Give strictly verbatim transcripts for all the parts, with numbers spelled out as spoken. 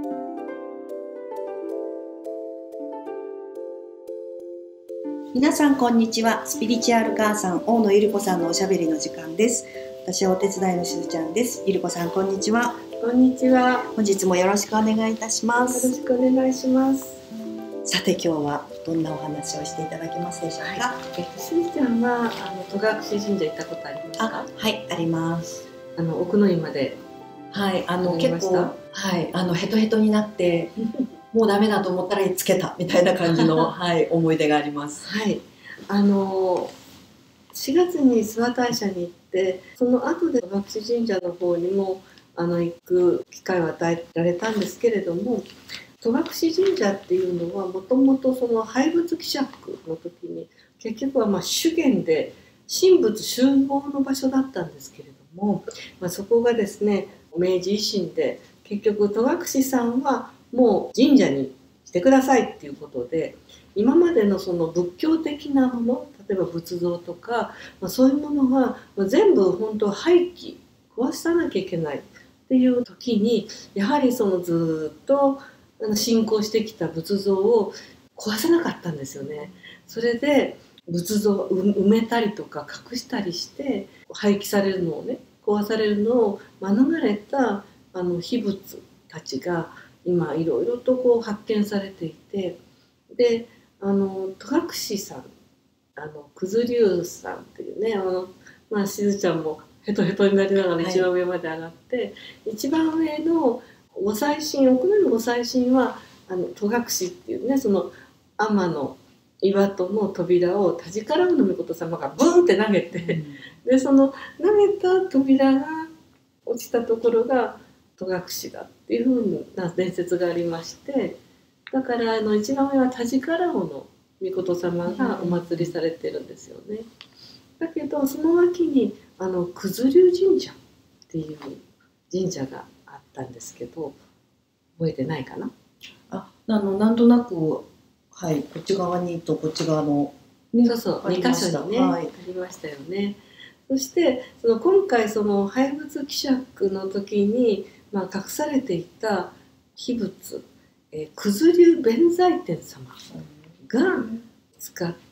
皆さんこんにちは。スピリチュアル母さん大野ゆり子さんのおしゃべりの時間です。私はお手伝いのしずちゃんです。ゆり子さんこんにちは。 こんにちは。 本日もよろしくお願いいたします。 よろしくお願いします。 さて今日はどんなお話をしていただけますでしょうか。 はい、えしずちゃんはあの戸隠神社行ったことありますか？ あ、はいあります。 あの奥の院まで。 はいあの結構はいあのヘトヘトになってもうダメだと思ったらつけたみたいな感じのはい思い出があります。 はい。あのしがつに諏訪大社に行って、その後で戸隠神社の方にもあの行く機会を与えられたんですけれども、戸隠神社っていうのはもともとその廃仏毀釈の時に結局はまあ修験で神仏集合の場所だったんですけれども、まあ、そこがですね明治維新で結局戸隠さんはもう神社にしてくださいっていうことで、今までのその仏教的なもの、例えば仏像とか、まあ、そういうものが全部本当廃棄壊さなきゃいけないっていう時に、やはりそのずっと信仰してきた仏像を壊さなかったんですよね。それで仏像を埋めたりとか隠したりして廃棄されるのをね、壊されるのを免れたあの秘仏たちが今いろいろとこう発見されていて、であの戸隠さん、あの九頭龍さんっていうね、あの、まあ、しずちゃんもヘトヘトになりながら一番上まで上がって、はい、一番上のご祭神、奥の院のご祭神はあの戸隠っていうね、その天の岩戸の扉を田地からの御様がブーンって投げて、うん、でその投げた扉が落ちたところが戸隠だっていう風な伝説がありまして、だからあの一番上は田地からの御様がお祭りされてるんですよね。だけどその脇にあの九頭龍神社っていう神社があったんですけど、覚えてないかな？ あ、あのなんとなく、はい、こっち側にとこっち側の、 ね、そうそうにかしょにね、はい、ありましたよね。そしてその今回その廃仏毀釈の時に、まあ、隠されていた秘仏、えー、九頭龍弁財天様が使って、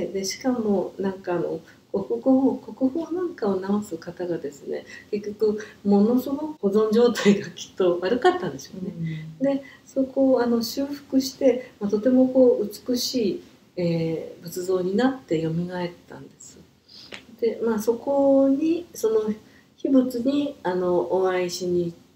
でしかもなんかあの国語国宝なんかを直す方がですね、結局ものすごく保存状態がきっと悪かったんでしょうね。うん、でそこをあの修復して、まあ、とてもこう美しい、えー、仏像になってよみがえったんです。で、まあ、そこにその秘仏にあのお会いしに行って、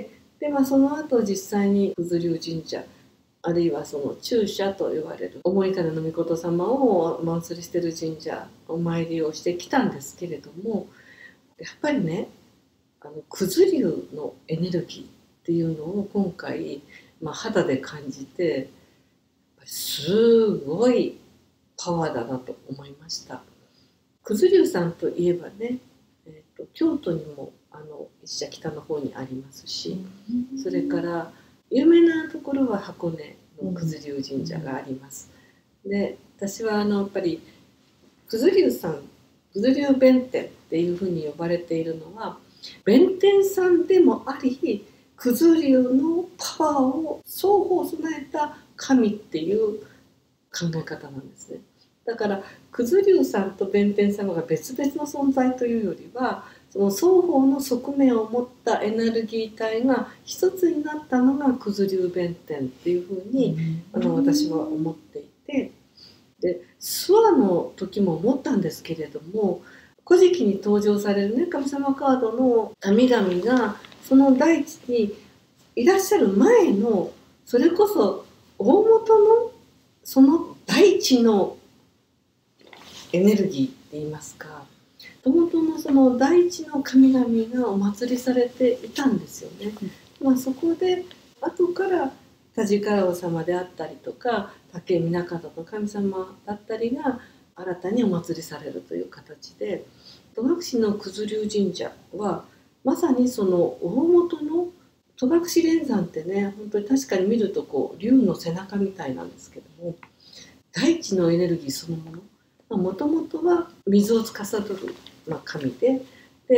で、まあ、その後実際に九頭龍神社、あるいはその中社と呼ばれる思い金の御様をお祭りしている神社お参りをしてきたんですけれども、やっぱりね、あの九頭龍のエネルギーっていうのを今回、まあ、肌で感じて、すごいパワーだなと思いました。九頭龍さんといえばね、えーと、京都にもあの一社北の方にありますし、それから有名なところは箱根の九頭龍神社があります。で、私はあのやっぱり九頭龍さん、九頭龍弁天っていうふうに呼ばれているのは、弁天さんでもあり、九頭龍のパワーを双方備えた神っていう考え方なんですね。だから九頭龍さんと弁天様が別々の存在というよりは、その双方の側面を持ったエネルギー体が一つになったのが九頭龍弁天っていうふうに、うん、あの私は思っていて、で諏訪の時も思ったんですけれども、古事記に登場されるね、神様カードの神々がその大地にいらっしゃる前の、それこそ大元のその大地のエネルギーって言いますか、元々のその大地の神々がお祭りされていたんですよね。うん、まあ、そこで後から田地から王様であったりとか竹南方の神様だったりが新たにお祭りされるという形で、戸隠の九頭龍神社はまさにその大元の戸隠連山ってね、本当に確かに見るとこう龍の背中みたいなんですけども、大地のエネルギーそのもの、もともとは水を司る、まあ、神で、で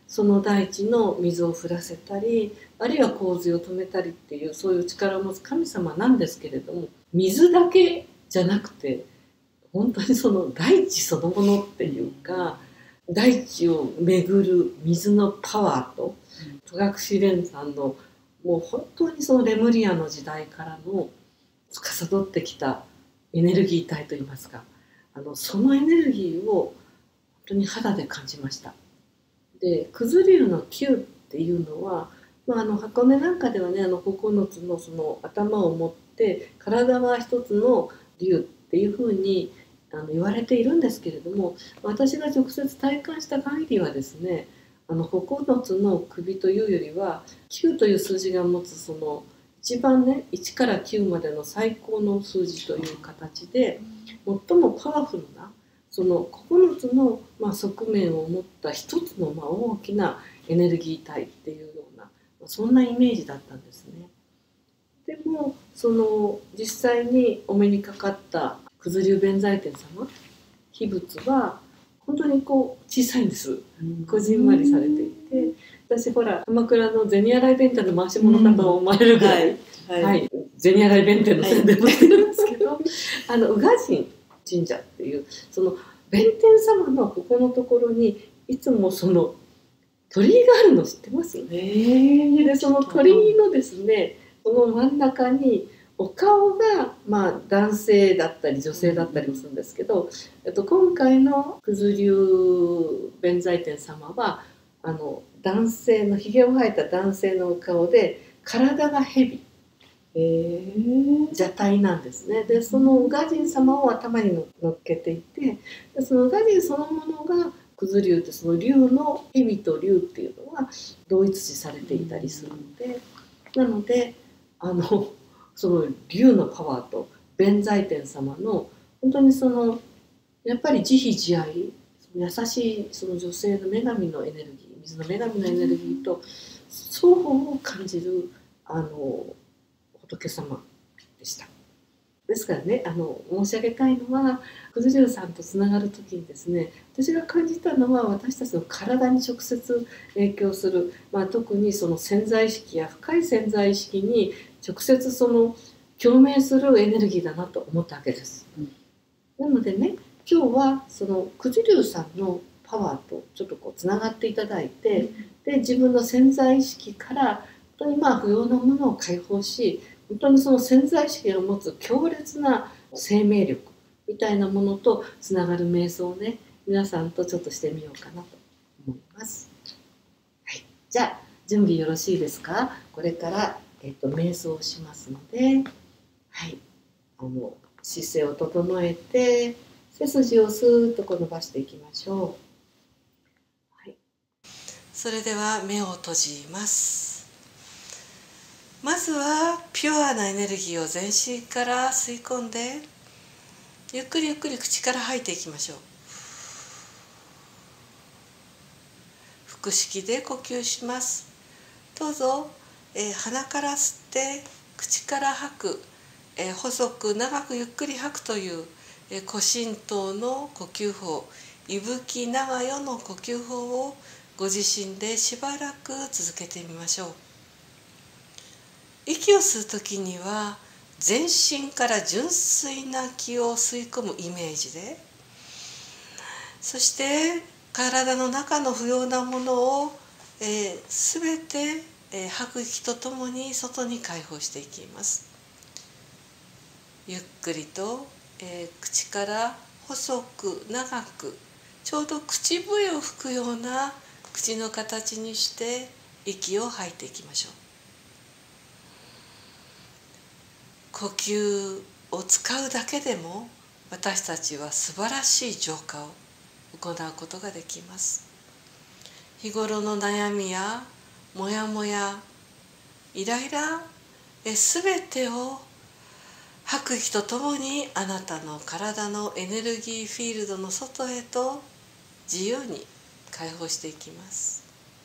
その大地の水を降らせたり、あるいは洪水を止めたりっていう、そういう力を持つ神様なんですけれども、水だけじゃなくて本当にその大地そのものっていうか、大地を巡る水のパワーと戸隠蓮さんのもう本当にそのレムリアの時代からの司ってきたエネルギー体といいますか、あのそのエネルギーを本当に肌で感じました。で、九頭竜の球っていうのは、まあ、あの箱根なんかではね、あのここのつのその頭を持って体は一つの竜っていうふうにあの言われているんですけれども、私が直接体感した限りはですね、あのここのつの首というよりはきゅうという数字が持つその一番ね、いちからきゅうまでの最高の数字という形で最もパワフルなそのここのつの、まあ、側面を持った一つの、まあ、大きなエネルギー体っていうような、そんなイメージだったんですね。でもその実際にお目にかかった九頭竜弁財天様、秘仏は本当にこう小さいんです。こじんまりされていて、私ほら鎌倉の銭洗弁天の回し物かと思われるぐらい、うんはいはい、銭洗弁天の宣伝もしてるんですけど、はい、あの宇賀神神社っていうその弁天様のここのところにいつもその鳥居があるの知ってます？でその鳥居のですね、この真ん中にお顔が、まあ、男性だったり女性だったりもするんですけど、えっと、今回の九頭竜弁財天様はあの男性のひげを生えた男性のお顔で体が蛇、蛇体なんですね。でその宇賀神様を頭に乗っけていて、でその宇賀神そのものが九頭竜ってその竜の蛇と竜っていうのは同一視されていたりするので、なのであのその竜のパワーと弁財天様の本当にそのやっぱり慈悲慈愛、優しいその女性の女神のエネルギー、水の女神のエネルギーと双方を感じるあの仏様でした。ですからね、あの申し上げたいのは九頭竜さんとつながる時にですね、私が感じたのは私たちの体に直接影響する、まあ、特にその潜在意識や深い潜在意識に直接その共鳴するエネルギーだなと思ったわけです、うん、なのでね、今日はその九頭竜さんのパワーとちょっとこうつながっていただいて、うん、で自分の潜在意識から本当にまあ不要なものを解放し、本当にその潜在意識を持つ強烈な生命力みたいなものとつながる瞑想をね、皆さんとちょっとしてみようかなと思います、はい、じゃあ準備よろしいですか？これからえっと、瞑想をしますので、はい、あの姿勢を整えて背筋をスーッとこう伸ばしていきましょう、はい、それでは目を閉じます。まずはピュアなエネルギーを全身から吸い込んで、ゆっくりゆっくり口から吐いていきましょう。腹式で呼吸します。どうぞえー、鼻から吸って口から吐く、えー、細く長くゆっくり吐くという、えー、古神道の呼吸法、伊吹長代の呼吸法をご自身でしばらく続けてみましょう。息を吸うときには全身から純粋な気を吸い込むイメージで、そして体の中の不要なものを、えー、すべてえー、吐く息とともに外に解放していきます。ゆっくりと、えー、口から細く長く、ちょうど口笛を吹くような口の形にして息を吐いていきましょう。呼吸を使うだけでも私たちは素晴らしい浄化を行うことができます。日頃の悩みやもやもや、イライラ、すべてを吐く息とともにあなたの体のエネルギーフィールドの外へと自由に解放していきます。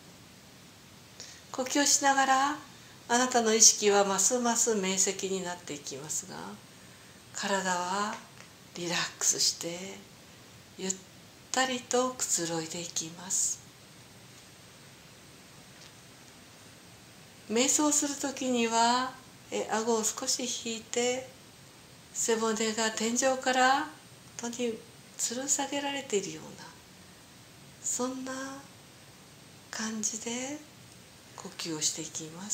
呼吸しながらあなたの意識はますます明晰になっていきますが、体はリラックスしてゆったりとくつろいでいきます。 瞑想する時にはえ顎を少し引いて、背骨が天井から本当に吊る下げられているような、そんな感じで呼吸をしていきます。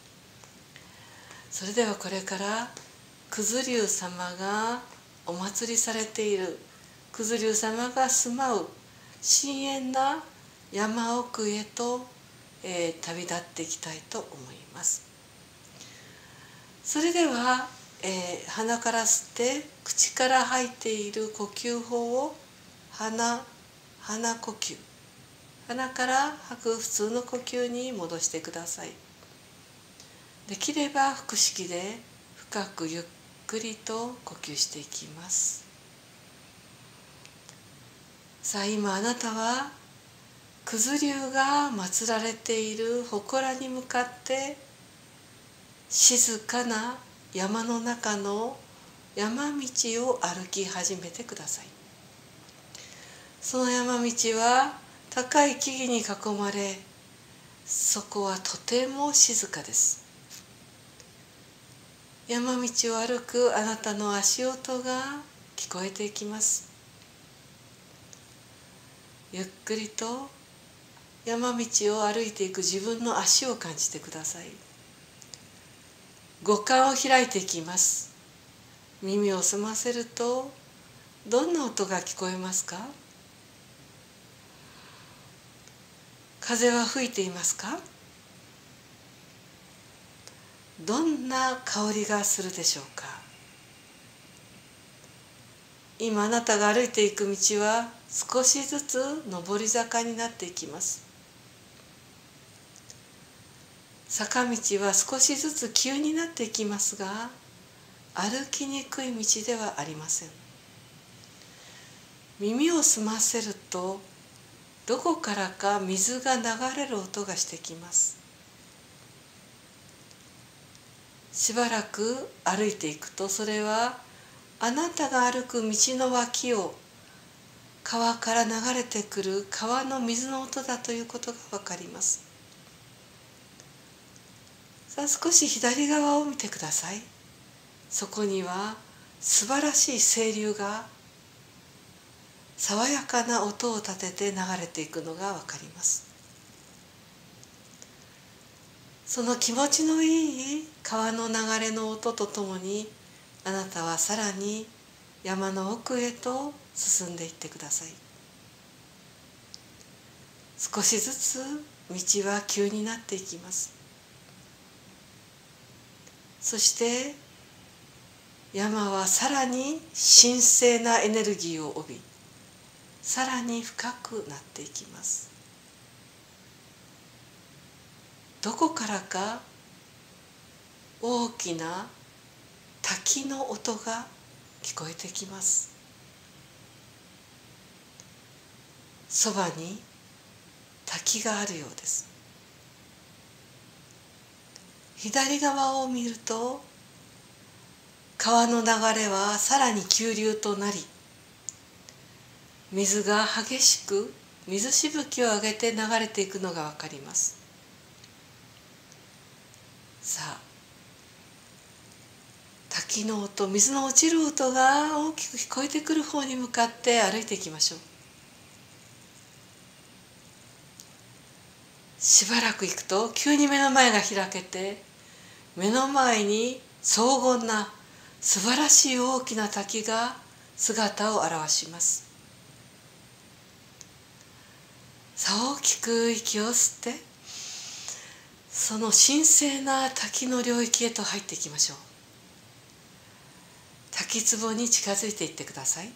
それではこれから九頭龍様がお祭りされている、九頭龍様が住まう深遠な山奥へと、えー、旅立っていきたいと思います。それでは、えー、鼻から吸って口から吐いている呼吸法を鼻鼻呼吸、鼻から吐く普通の呼吸に戻してください。できれば腹式で深くゆっくりと呼吸していきます。さあ、今あなたは九頭龍が祀られている祠に向かって静かな山の中の山道を歩き始めてください。その山道は高い木々に囲まれ、そこはとても静かです。山道を歩くあなたの足音が聞こえていきます。ゆっくりと山道を歩いていく自分の足を感じてください。五感を開いていきます。耳を澄ませるとどんな音が聞こえますか？風は吹いていますか？どんな香りがするでしょうか？今あなたが歩いていく道は少しずつ上り坂になっていきます。坂道は少しずつ急になっていきますが、歩きにくい道ではありません。耳を澄ませるとどこからか水が流れる音がしてきます。しばらく歩いていくと、それはあなたが歩く道の脇を川から流れてくる川の水の音だということがわかります。さあ、少し左側を見てください。そこには素晴らしい清流が爽やかな音を立てて流れていくのがわかります。その気持ちのいい川の流れの音とともに、あなたはさらに山の奥へと進んでいってください。少しずつ道は急になっていきます。そして山はさらに神聖なエネルギーを帯び、さらに深くなっていきます。どこからか大きな滝の音が聞こえてきます。そばに滝があるようです。左側を見ると川の流れはさらに急流となり、水が激しく水しぶきを上げて流れていくのがわかります。さあ、滝の音、水の落ちる音が大きく聞こえてくる方に向かって歩いていきましょう。しばらく行くと急に目の前が開けて、目の前に荘厳な素晴らしい大きな滝が姿を現します。さあ、大きく息を吸って、その神聖な滝の領域へと入っていきましょう。滝壺に近づいていってください。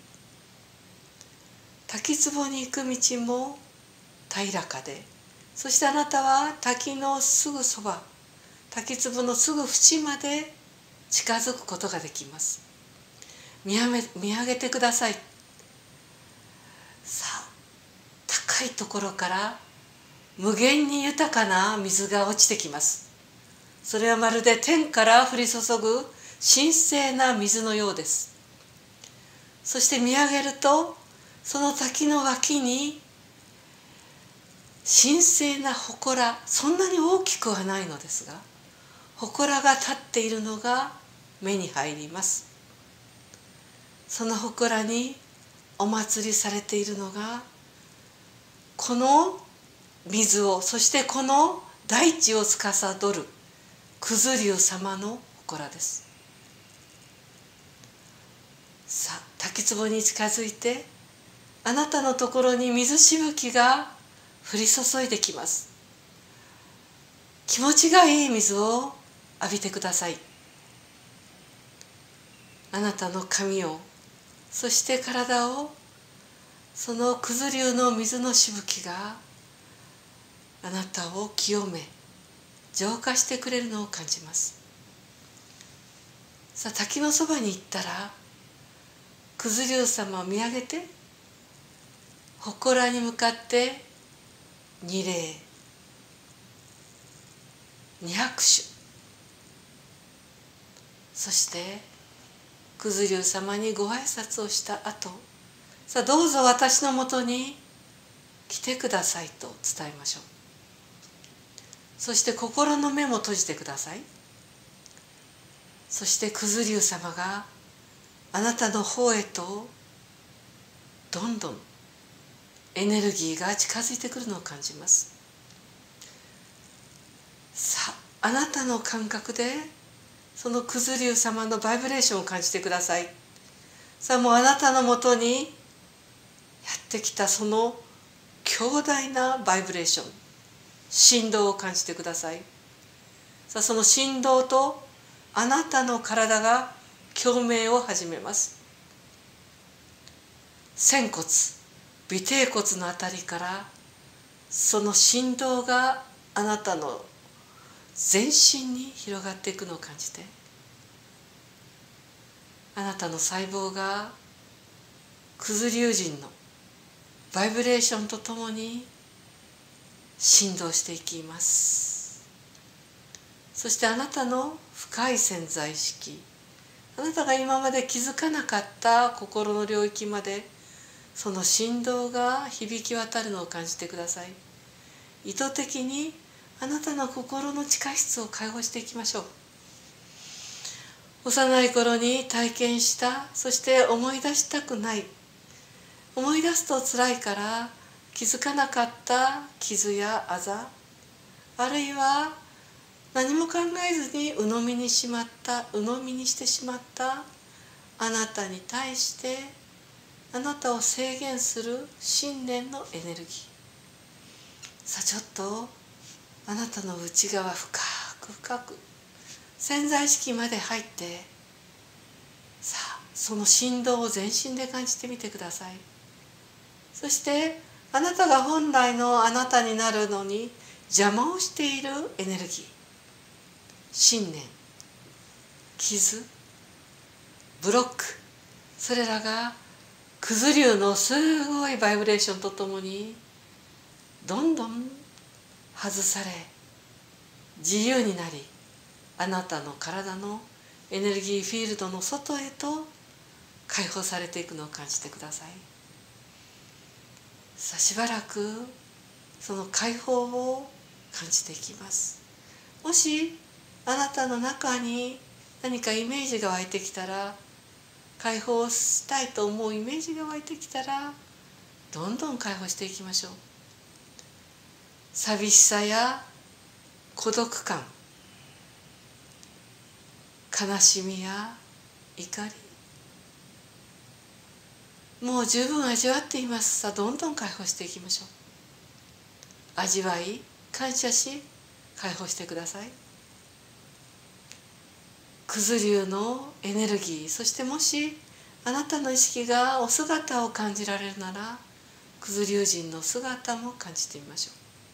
滝壺に行く道も平らかで、そしてあなたは滝のすぐそば、滝壺のすぐ縁まで近づくことができます。見上げ、見上げてください。さあ、高いところから無限に豊かな水が落ちてきます。それはまるで天から降り注ぐ神聖な水のようです。そして見上げると、その滝の脇に神聖な祠、そんなに大きくはないのですが、祠が立っているのが目に入ります。その祠にお祭りされているのが、この水を、そしてこの大地を司る九頭龍様の祠です。さあ、滝壺に近づいて、あなたのところに水しぶきが降り注いできます。気持ちがいい水を浴びてください。あなたの髪を、そして体を、その九頭龍の水のしぶきがあなたを清め、浄化してくれるのを感じます。さあ、滝のそばに行ったら、九頭龍様を見上げて、祠に向かって二礼、二拍手、そして九頭龍様にご挨拶をした後、さあどうぞ私のもとに来てくださいと伝えましょう。そして心の目も閉じてください。そして九頭龍様があなたの方へとどんどんエネルギーが近づいてくるのを感じます。さあ、あなたの感覚でその九頭龍様のバイブレーションを感じてください。さあ、もうあなたのもとにやってきたその強大なバイブレーション、振動を感じてください。さあ、その振動とあなたの体が共鳴を始めます。仙骨、尾てい骨のあたりからその振動があなたの全身に広がっていくのを感じて、あなたの細胞が九頭龍神のバイブレーションとともに振動していきます。そしてあなたの深い潜在意識、あなたが今まで気づかなかった心の領域までその振動が響き渡るのを感じてください。意図的にあなたの心の地下室を解放していきましょう。幼い頃に体験した、そして思い出したくない、思い出すと辛いから気づかなかった傷やあざ、あるいは何も考えずに鵜呑みにしまった鵜呑みにしてしまったあなたに対して、あなたを制限する信念のエネルギー、さあちょっとあなたの内側深く深く潜在意識まで入って、さあその振動を全身で感じてみてください。そしてあなたが本来のあなたになるのに邪魔をしているエネルギー、信念、傷、ブロック、それらが九頭龍のすごいバイブレーションとともにどんどん外され、自由になり、あなたの体のエネルギーフィールドの外へと解放されていくのを感じてください。さあしばらくその解放を感じていきます。もしあなたの中に何かイメージが湧いてきたら、解放したいと思うイメージが湧いてきたら、どんどん解放していきましょう。寂しさや孤独感、悲しみや怒り、もう十分味わっています。さあどんどん解放していきましょう。味わい、感謝し、解放してください。九頭龍のエネルギー、そしてもしあなたの意識がお姿を感じられるなら、九頭龍神の姿も感じてみましょ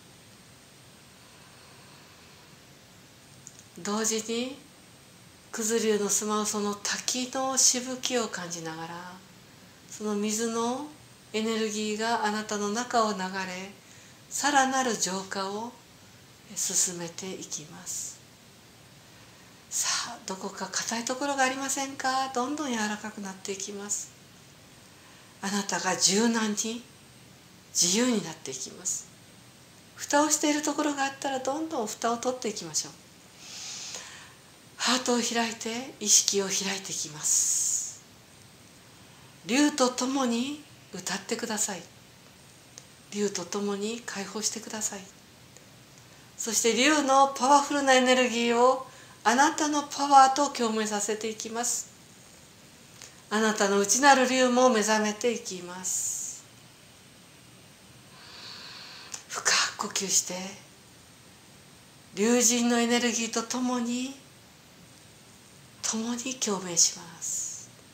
う。同時に九頭龍の住まうその滝のしぶきを感じながら、その水のエネルギーがあなたの中を流れ、さらなる浄化を進めていきます。さあどこか硬いところがありませんか？どんどん柔らかくなっていきます。あなたが柔軟に自由になっていきます。 蓋をしているところがあったらどんどん蓋を取っていきましょう。ハートを開いて意識を開いていきます。竜とともに歌ってください。竜とともに解放してください。そして竜のパワフルなエネルギーをあなたのパワーと共鳴させていきます。あなたの内なる竜も目覚めていきます。深く呼吸して竜神のエネルギーとともに共に共鳴します。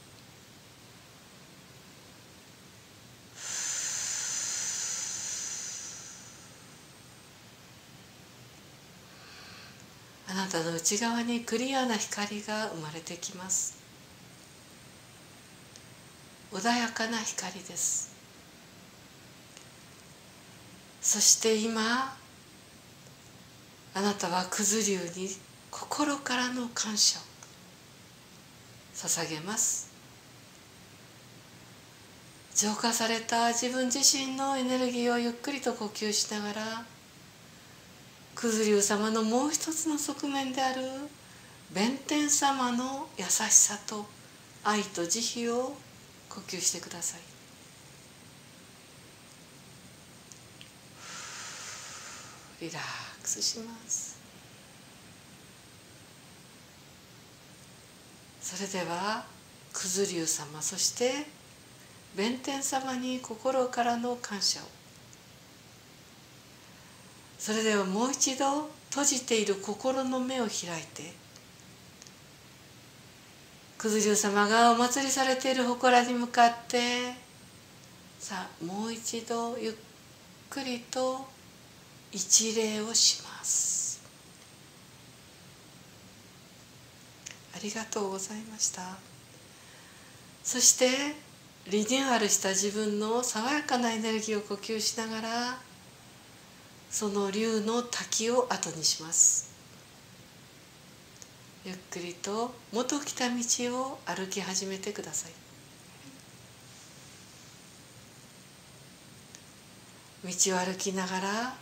あなたの内側にクリアな光が生まれてきます。穏やかな光です。そして今あなたは九頭竜に心からの感謝を捧げます。浄化された自分自身のエネルギーをゆっくりと呼吸しながら、九頭竜様のもう一つの側面である弁天様の優しさと愛と慈悲を呼吸してください。リラックスします。それでは九頭竜様、そして弁天様に心からの感謝を。それではもう一度閉じている心の目を開いて、九頭竜様がお祭りされている祠に向かって、さあもう一度ゆっくりと一礼をします。ありがとうございました。そしてリニューアルした自分の爽やかなエネルギーを呼吸しながら、その竜の滝を後にします。ゆっくりと元来た道を歩き始めてください。道を歩きながら、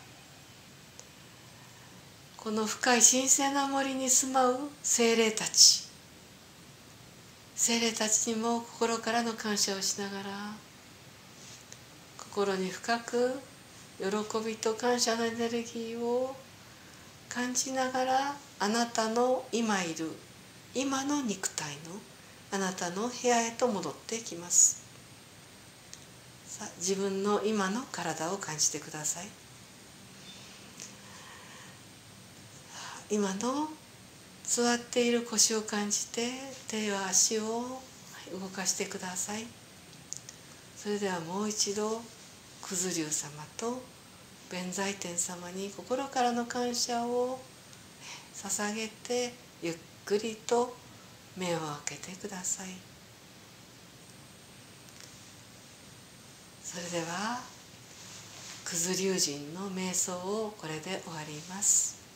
この深い神聖な森に住まう精霊たち精霊たちにも心からの感謝をしながら、心に深く喜びと感謝のエネルギーを感じながら、あなたの今いる今の肉体のあなたの部屋へと戻っていきます。さあ自分の今の体を感じてください。今の座っている腰を感じて、手や足を動かしてください。それではもう一度九頭竜様と弁財天様に心からの感謝を捧げて、ゆっくりと目を開けてください。それでは九頭竜神の瞑想をこれで終わります。